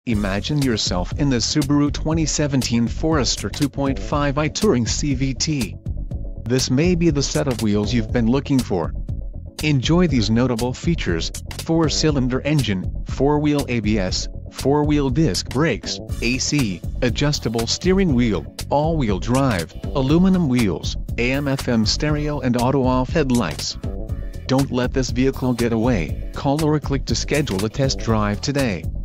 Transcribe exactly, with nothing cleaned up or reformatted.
Imagine yourself in the Subaru twenty seventeen Forester two point five i Touring C V T. This may be the set of wheels you've been looking for. Enjoy these notable features: four cylinder engine, four wheel A B S, four wheel disc brakes, A C, adjustable steering wheel, all-wheel drive, aluminum wheels, A M F M stereo and auto-off headlights. Don't let this vehicle get away. Call or click to schedule a test drive today.